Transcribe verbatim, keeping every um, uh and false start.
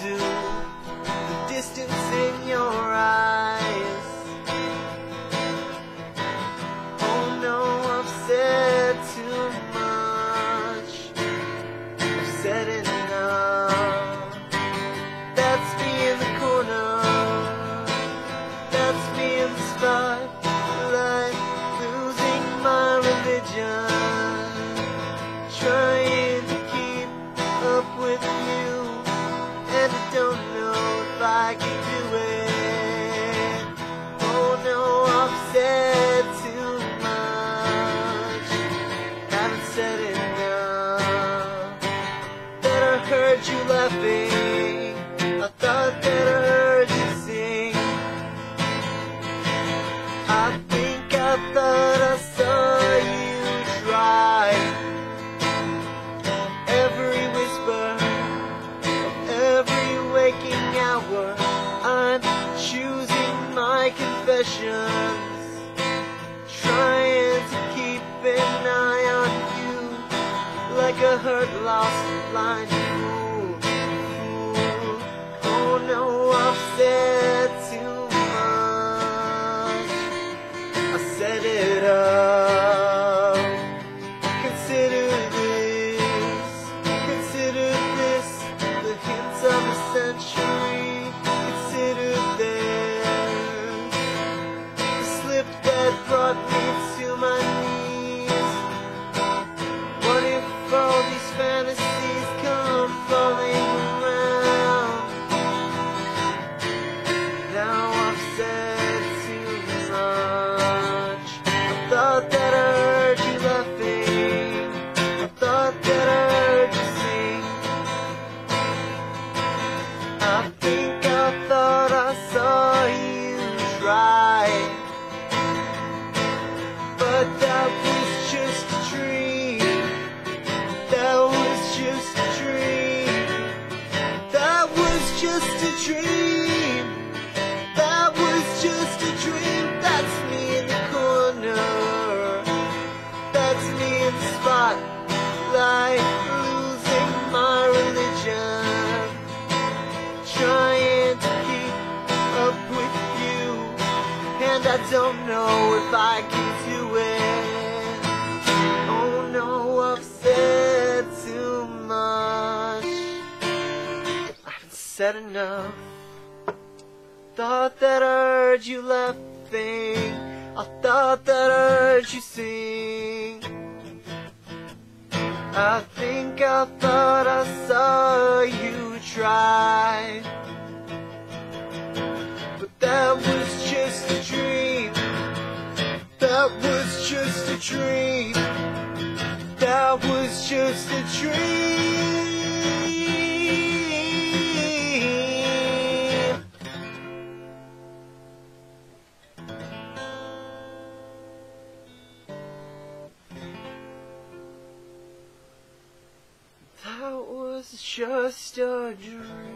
to the distance in your eyes. Oh no, I've said too much, I've said enough. That's me in the corner, that's me in the spotlight, losing my religion, trying to keep up with you, and I don't know if I can do it. Oh no, I've said too much, haven't said enough. That I heard you laughing, I thought that I heard you sing. I think I thought I saw you try. Every whisper of every waking hour, I'm choosing my confessions, trying to keep an eye on you, like a hurt, lost, blind fool. fool. Oh no, I've said too much, I set it up. Consider this, consider this, the hints of a century. Consider this, the slip that brought me to my knees. What if all these fantasies come falling around? Now I've said too much. I thought that I heard you laughing, I thought that I heard you sing. I think I thought I saw you try, but that was just a dream. That was just a dream. That was just a dream. That was just a dream. That's me in the corner, that's me in the spotlight, losing my religion, trying to keep up with you, and I don't know if I can do it. Oh no, I've said too much, I haven't said enough. Thought that I heard you laughing, I thought that I heard you sing. I think I thought I saw you try, but that was just a dream. That was just a dream. That was just a dream. That was just a dream.